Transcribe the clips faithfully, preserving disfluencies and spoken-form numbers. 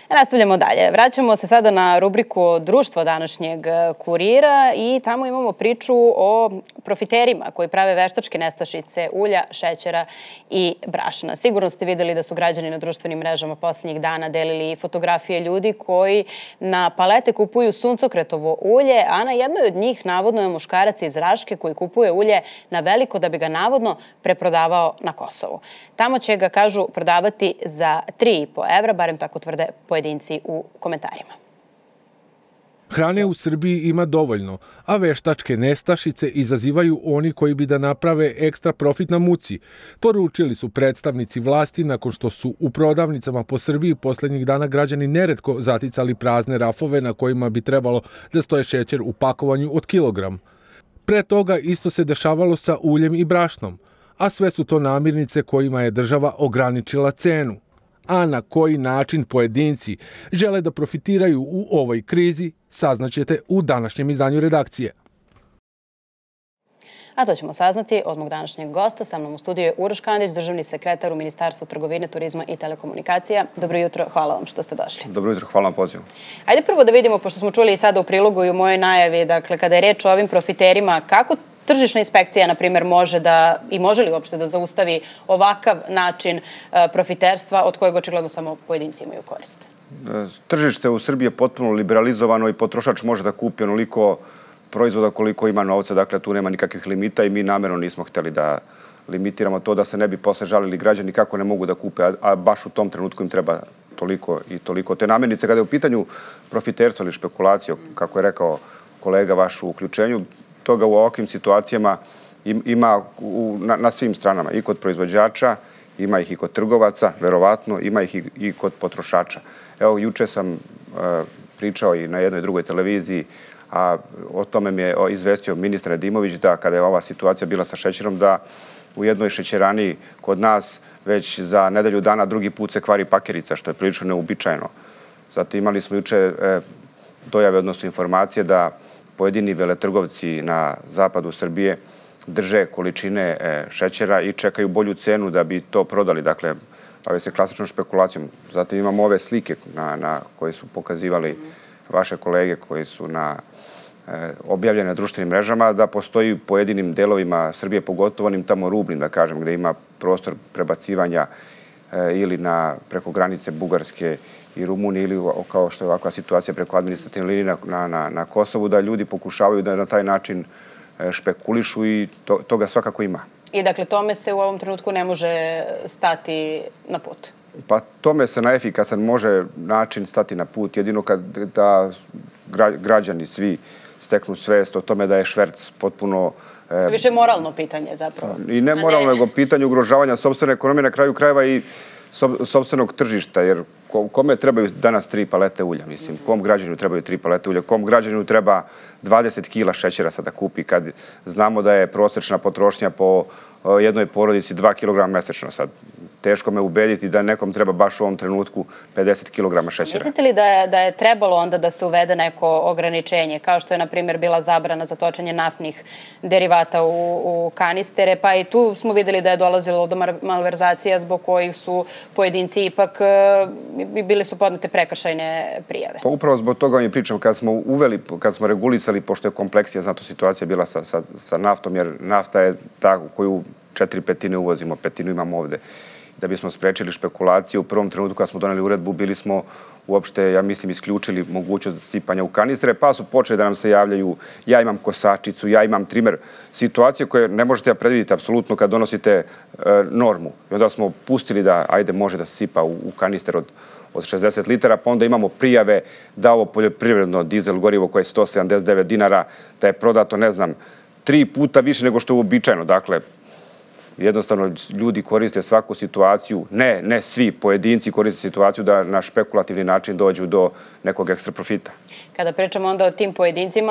Nastavljamo dalje. Vraćamo se sada na rubriku Društvo današnjeg kurira i tamo imamo priču o profiterima koji prave veštačke nestašice ulja, šećera i brašna. Sigurno ste videli da su građani na društvenim mrežama posljednjih dana delili fotografije ljudi koji na palete kupuju suncokretovo ulje, a na jednoj od njih navodno je muškarac iz Raške koji kupuje ulje na veliko da bi ga navodno preprodavao na Kosovu. Tamo će ga, kažu, prodavati za tri i po evra, barem tako tvrde pojedinci u komentarima. Hrane u Srbiji ima dovoljno, a veštačke nestašice izazivaju oni koji bi da naprave ekstra profit na muci, poručili su predstavnici vlasti nakon što su u prodavnicama po Srbiji posljednjih dana građani neretko zaticali prazne rafove na kojima bi trebalo da stoje šećer u pakovanju od kilogram. Pre toga isto se dešavalo sa uljem i brašnom, a sve su to namirnice kojima je država ograničila cenu. A na koji način pojedinci žele da profitiraju u ovoj krizi, saznaćete u današnjem izdanju redakcije. A to ćemo saznati od mog današnjeg gosta. Sa mnom u studiju je Uroš Kandić, državni sekretar u Ministarstvu trgovine, turizma i telekomunikacija. Dobro jutro, hvala vam što ste došli. Dobro jutro, hvala vam pozivu. Ajde prvo da vidimo, pošto smo čuli i sada u prilogu i u mojoj najavi, dakle, kada je reč o ovim profiterima, kako tržišna inspekcija, na primjer, može da, i može li uopšte da zaustavi ovakav način profiterstva od kojeg očigledno samo pojedinci imaju korist? Tržište u Srbiji je potpuno liberalizovano i potrošač može da kupi onoliko proizvoda koliko ima novca, dakle tu nema nikakvih limita i mi namjerno nismo htjeli da limitiramo to da se ne bi posle žalili građani kako ne mogu da kupe, a baš u tom trenutku im treba toliko i toliko te namirnice. Kada je u pitanju profiterstva ili špekulacije, kako je rekao kolega vaš u uključenju, toga u ovakvim situacijama ima na svim stranama, i kod proizvođača, ima ih i kod trgovaca, verovatno, ima ih i kod potrošača. Evo, juče sam pričao i na jednoj drugoj televiziji, a o tome mi je izvestio ministar Nedimović da kada je ova situacija bila sa šećerom, da u jednoj šećerani kod nas već za nedelju dana drugi put se kvari pakirica, što je prilično neuobičajeno. Zato imali smo juče dojave, odnosno informacije da pojedini veletrgovci na zapadu Srbije drže količine šećera i čekaju bolju cenu da bi to prodali. Dakle, bave se klasičnom špekulacijom. Zatim imamo ove slike koje su pokazivali vaše kolege koji su objavljene na društvenim mrežama, da postoji u pojedinim delovima Srbije, pogotovo onim tamo rubnim, da kažem, gde ima prostor prebacivanja ili preko granice Bugarske i Rumunije ili kao što je ovakva situacija preko administrativne linije na Kosovu, da ljudi pokušavaju da na taj način špekulišu i toga svakako ima. I dakle, tome se u ovom trenutku ne može stati na put? Pa tome se na efikasan može način stati na put, jedino kada građani svi steknu svest o tome da je šverc potpuno... Više moralno pitanje zapravo. I ne moralno, nego pitanje ugrožavanja sopstvene ekonomije, na kraju krajeva i sopstvenog tržišta, jer kome trebaju danas tri palete ulja, mislim, kom građaninu trebaju tri palete ulja, kom građaninu treba dvadeset kila šećera sada kupi, kad znamo da je prosječna potrošnja po jednoj porodici dva kilograma mesečno sad. Teško me ubediti da nekom treba baš u ovom trenutku pedeset kilograma šećera. Mislite li da je trebalo onda da se uvede neko ograničenje, kao što je, na primjer, bila zabrana za točenje naftnih derivata u kanistere, pa i tu smo videli da je dolazilo do malverzacija zbog kojih su pojedinci ipak bili su podnete prekršajne prijave? Pa upravo zbog toga vam je pričam, kad smo uveli, kad smo regulisali, pošto je kompleksija, zato situacija bila sa naftom, jer nafta je ta koju četiri petine uvozimo, petinu imamo ovde. Da bismo sprečili špekulaciju, u prvom trenutku kada smo doneli uredbu, bili smo uopšte, ja mislim, isključili mogućnost sipanja u kanistre, pa su počeli da nam se javljaju, ja imam kosačicu, ja imam trimer, situacije koje ne možete da predvidite apsolutno kad donosite normu. I onda smo pustili da, ajde, može da se sipa u kanister od šezdeset litara, pa onda imamo prijave da ovo poljoprivredno dizel gorivo koje je sto sedamdeset devet dinara, da je prodato, ne znam, tri puta više nego što je uobičajeno. Dakle, jednostavno ljudi koriste svaku situaciju, ne, ne svi pojedinci koriste situaciju da na špekulativni način dođu do nekog ekstra profita. Kada pričamo onda o tim pojedincima,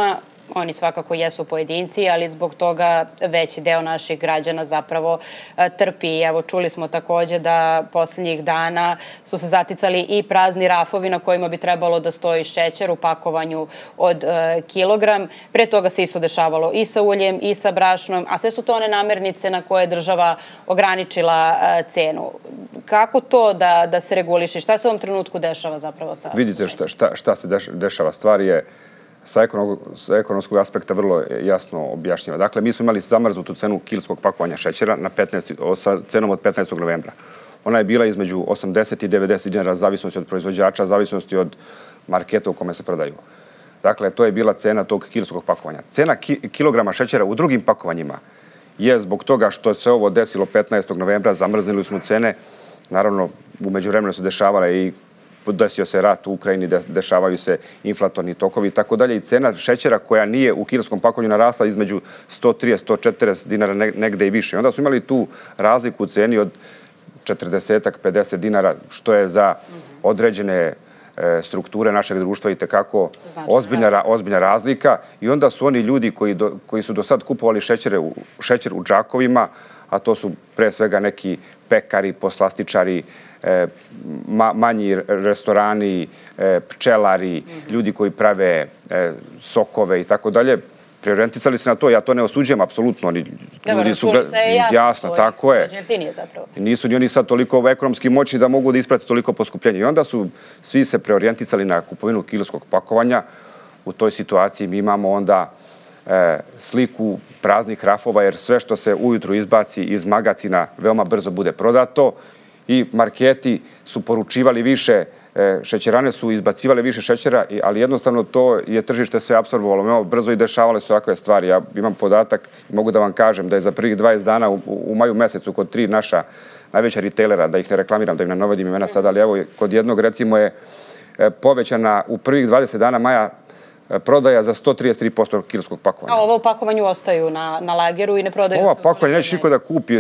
oni svakako jesu pojedinci, ali zbog toga veći deo naših građana zapravo trpi. Evo, čuli smo takođe da poslednjih dana su se zaticali i prazni rafovi na kojima bi trebalo da stoji šećer u pakovanju od kilogram. Pre toga se isto dešavalo i sa uljem i sa brašnom, a sve su to one namirnice na koje je država ograničila cenu. Kako to da, da se reguliše? Šta se u ovom trenutku dešava zapravo sa... Vidite šta, šta, šta se dešava. Stvar je sa, ekonom, sa ekonomskog aspekta vrlo jasno objašnjava. Dakle, mi smo imali zamrznutu cenu kilskog pakovanja šećera na petnaest, sa cenom od petnaestog novembra. Ona je bila između osamdeset i devedeset dinara, zavisnosti od proizvođača, zavisnosti od marketa u kome se prodaju. Dakle, to je bila cena tog kilskog pakovanja. Cena ki, kilograma šećera u drugim pakovanjima je zbog toga što se ovo desilo petnaestog novembra, zamrznili smo cene. Naravno, u međuvremenu se dešavala i desio se rat u Ukrajini, dešavaju se inflatorni tokovi i tako dalje. I cena šećera koja nije u kilskom pakovanju narasla između sto trideset do sto četrdeset dinara negde i više. Onda su imali tu razliku u ceni od četrdeset do pedeset dinara, što je za određene strukture našeg društva i tekako ozbiljna, ozbiljna razlika. I onda su oni ljudi koji, do, koji su do sad kupovali šećere, šećer u džakovima, a to su pre svega neki pekari, poslastičari, e, ma, manji restorani, e, pčelari, mm-hmm. ljudi koji prave e, sokove i tako dalje, preorijentisali se na to. Ja to ne osuđujem, apsolutno. Oni, Dobro, ljudi su računica je jasna. Jasno, tako je. Jeftinije zapravo. Nisu ni oni sad toliko ekonomski moćni da mogu da isprate toliko poskupljenja. I onda su svi se preorijentisali na kupovinu kilskog pakovanja. U toj situaciji mi imamo onda e, sliku praznih rafova, jer sve što se ujutru izbaci iz magacina veoma brzo bude prodato i marketi su poručivali više, e, šećerane su izbacivale više šećera, ali jednostavno to je tržište sve apsorbovalo veoma brzo i dešavale su ovakve stvari. Ja imam podatak i mogu da vam kažem da je za prvih dvadeset dana u, u maju mesecu kod tri naša najveća retailera, da ih ne reklamiram, da im ne navodim imena sada, ali evo kod jednog recimo je povećana u prvih dvadeset dana maja prodaja za sto trideset tri posto kilskog pakovanja. A ovo u pakovanju ostaju na, na lageru i ne prodaju se? Ova pakovanja neće niko da kupi,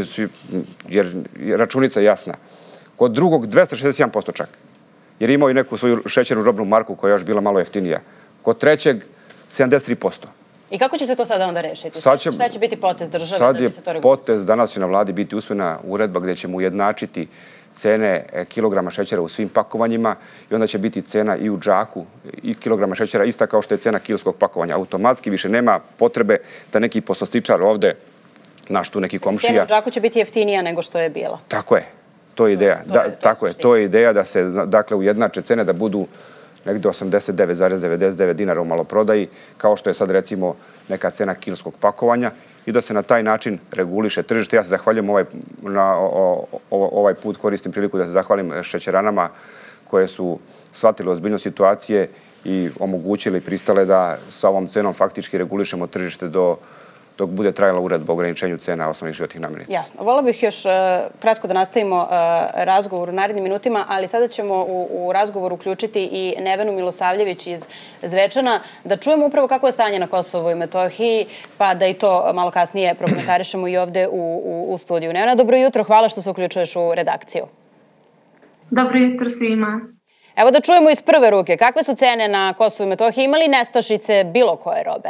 jer je računica jasna. Kod drugog dvesta šezdeset jedan posto čak, jer imao i neku svoju šećernu robnu marku koja je još bila malo jeftinija. Kod trećeg sedamdeset tri posto. I kako će se to sada onda rešiti? Će, Šta će biti potez države sad da bi se to regulisalo? Potez, danas će na vladi biti usvojena uredba gdje ćemo ujednačiti cene kilograma šećera u svim pakovanjima i onda će biti cena i u džaku i kilograma šećera ista kao što je cena kilskog pakovanja. Automatski više nema potrebe da neki poslastičar ovde, naš tu neki komšija... Cena u džaku će biti jeftinija nego što je bila. Tako je. To je ideja. To, to je, to tako je. To je ideja da se, dakle, ujednače cene da budu negde osamdeset devet zarez devedeset devet dinara u maloprodaji, kao što je sad recimo neka cena kilskog pakovanja i da se na taj način reguliše tržište. Ja se zahvaljujem ovaj, na o, o, ovaj put, koristim priliku da se zahvalim šećeranama koje su shvatile ozbiljnost situacije i omogućili i pristale da sa ovom cenom faktički regulišemo tržište do dok bude trajala uredba o ograničenju cena osnovnih životnih namirnica. Jasno. Vola bih još uh, kratko da nastavimo uh, razgovor u narednim minutima, ali sada ćemo u, u razgovor uključiti i Nevenu Milosavljević iz Zvečana, da čujemo upravo kako je stanje na Kosovu i Metohiji, pa da i to malo kasnije prokomentarišemo i ovde u, u, u studiju. Nevena, dobro jutro, hvala što se uključuješ u redakciju. Dobro jutro svima. Evo da čujemo iz prve ruke, kakve su cene na Kosovu i Metohiji, ima li nestašice bilo koje robe?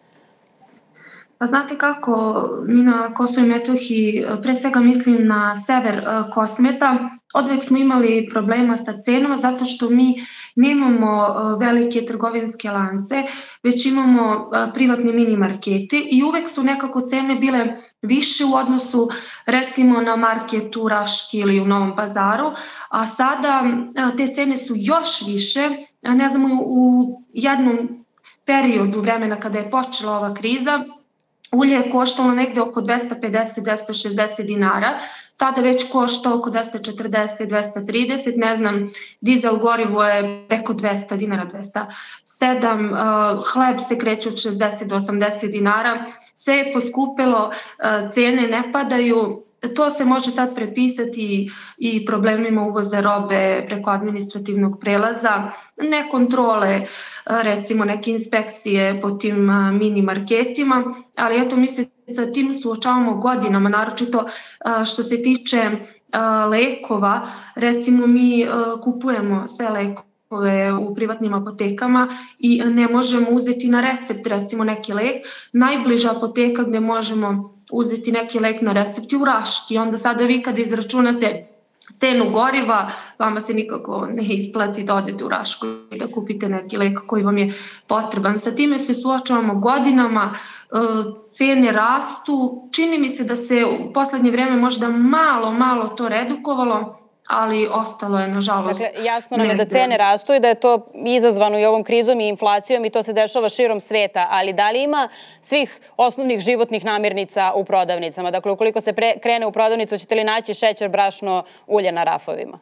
Pa znate kako, mi na Kosovu i Metohiji, pre svega mislim na sever Kosmeta, odvek smo imali problema sa cenama zato što mi nemamo velike trgovinske lance, već imamo privatne mini markete i uvek su nekako cene bile više u odnosu recimo na market u Raški ili u Novom Pazaru, a sada te cene su još više, ne znam, u jednom periodu vremena kada je počela ova kriza, ulje je koštalo negde oko dvesta pedeset do dvesta šezdeset dinara, sada već košta oko dvesta četrdeset do dvesta trideset, ne znam, dizel gorivo je preko dvesta dinara, dvesta sedam, hleb se kreće od šezdeset do osamdeset dinara, sve je poskupilo, cene ne padaju. To se može sad prepisati i problemima uvoza robe preko administrativnog prelaza, ne kontrole, recimo neke inspekcije po tim mini marketima, ali eto mi se sa tim suočavamo godinama, naročito što se tiče lekova, recimo mi kupujemo sve lekove u privatnim apotekama i ne možemo uzeti na recept recimo neki lek. Najbliža apoteka gde možemo uzeti neki lek na recept je u Raški. Onda sada vi kada izračunate cenu goriva, vama se nikako ne isplati da odete u Rašku i da kupite neki lek koji vam je potreban. Sa time se suočavamo godinama, cene rastu. Čini mi se da se u poslednje vreme možda malo, malo to redukovalo, ali ostalo je, nažalost. Dakle, jasno nam je da cene rastu i da je to izazvano i ovom krizom i inflacijom i to se dešava širom sveta, ali da li ima svih osnovnih životnih namirnica u prodavnicama? Dakle, ukoliko se krene u prodavnicu, ćete li naći šećer, brašno, ulje na rafovima?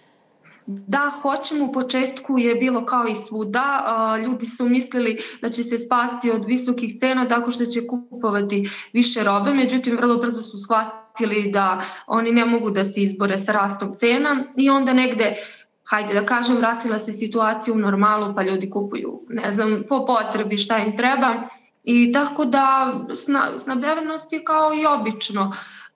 Da, hoćemo. U početku je bilo kao i svuda. Ljudi su mislili da će se spasti od visokih cena tako što će kupovati više robe, međutim vrlo brzo su shvatili da oni ne mogu da se izbore sa rastom cena i onda negde, hajde da kažem, vratila se situacija u normalu pa ljudi kupuju, ne znam, po potrebi šta im treba i tako da snabdevenost je kao i obično.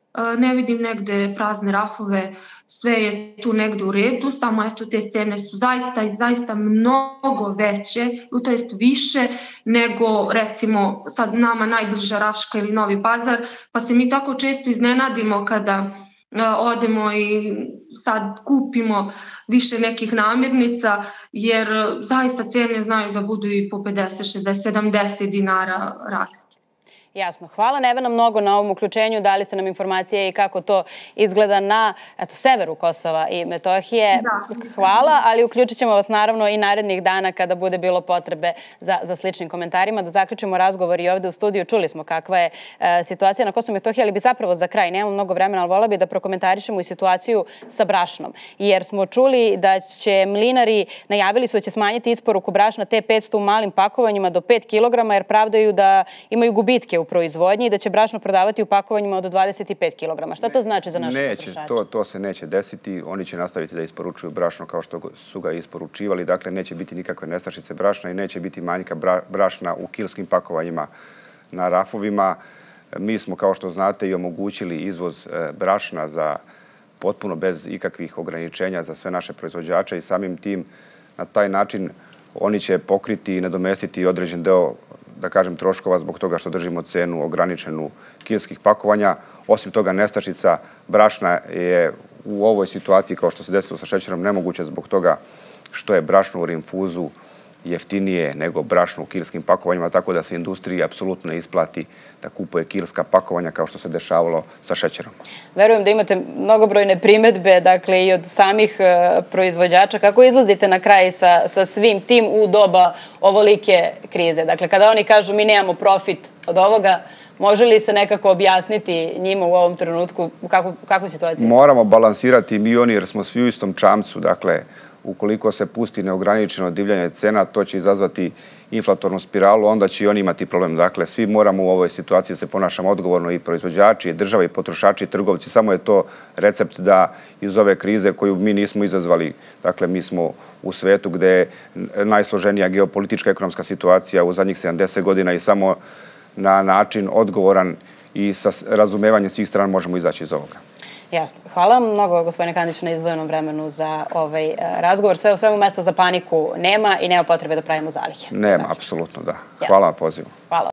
Ne vidim negde prazne rafove, sve je tu negde u redu, samo eto te cene su zaista i zaista mnogo veće, to jest više nego recimo sad nama najbliža Raška ili Novi Pazar, pa se mi tako često iznenadimo kada odemo i sad kupimo više nekih namirnica, jer zaista cene znaju da budu i po pedeset, šezdeset, sedamdeset dinara razlike. Jasno. Hvala Nevena mnogo na ovom uključenju. Dali ste nam informacije i kako to izgleda na severu Kosova i Metohije. Hvala, ali uključit ćemo vas naravno i narednih dana kada bude bilo potrebe za sličnim komentarima. Da zaključimo razgovor i ovde u studiju. Čuli smo kakva je situacija na Kosovu i Metohiji, ali bi zapravo za kraj, nemamo mnogo vremena, ali vola bi da prokomentarišemo i situaciju sa brašnom. Jer smo čuli da će mlinari, najavili su da će smanjiti isporuku brašna T petsto u malim pakovanjima do pet kilograma, jer pravdaju da imaju gubitke u proizvodnji i da će brašno prodavati u pakovanjima od dvadeset pet kilograma. Šta to znači za naše potrošače? Neće, to se neće desiti. Oni će nastaviti da isporučuju brašno kao što su ga isporučivali. Dakle, neće biti nikakve nestašice brašna i neće biti manjka brašna u kilskim pakovanjima na rafovima. Mi smo, kao što znate, i omogućili izvoz brašna za potpuno bez ikakvih ograničenja za sve naše proizvođače i samim tim na taj način oni će pokriti i nadomestiti određen deo, da kažem, troškova zbog toga što držimo cenu ograničenu kilskih pakovanja. Osim toga, nestašica brašna je u ovoj situaciji, kao što se desilo sa šećerom, nemoguće zbog toga što je brašno u rinfuzu jeftinije nego brašno u kilskim pakovanjima, tako da se industriji apsolutno ne isplati da kupuje kilska pakovanja kao što se dešavalo sa šećerom. Verujem da imate mnogobrojne primetbe, dakle, i od samih proizvođača. Kako izlazite na kraj sa svim tim u doba ovolike krize? Dakle, kada oni kažu mi nemamo profit od ovoga, može li se nekako objasniti njima u ovom trenutku u kakvu situaciju? Moramo balansirati mi oni jer smo svi u istom čamcu, dakle, ukoliko se pusti neograničeno divljanje cena, to će izazvati inflatornu spiralu, onda će i oni imati problem. Dakle, svi moramo u ovoj situaciji se ponašamo odgovorno, i proizvođači, i država, i potrošači, i trgovci. Samo je to recept da iz ove krize koju mi nismo izazvali, dakle, mi smo u svetu gde je najsloženija geopolitička ekonomska situacija u zadnjih sedamdeset godina i samo na način odgovoran i sa razumevanjem svih strana možemo izaći iz ovoga. Jasno. Hvala vam mnogo, gospodine Kandiću, na izdvojenom vremenu za ovaj razgovor. Sve u svemu mesta za paniku nema i nema potrebe da pravimo zalihe. Nema, apsolutno da. Hvala na pozivu. Hvala.